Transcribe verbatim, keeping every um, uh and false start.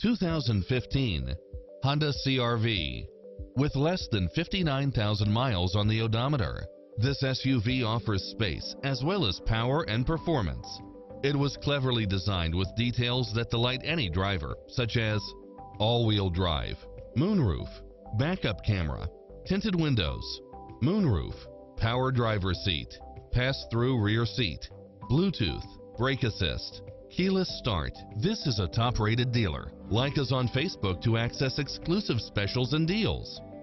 two thousand fifteen Honda C R V. With less than fifty-nine thousand miles on the odometer, this S U V offers space as well as power and performance. It was cleverly designed with details that delight any driver, such as all-wheel drive, moonroof, backup camera, tinted windows, moonroof, power driver seat, pass-through rear seat, Bluetooth, brake assist, keyless start. This is a top-rated dealer. Like us on Facebook to access exclusive specials and deals.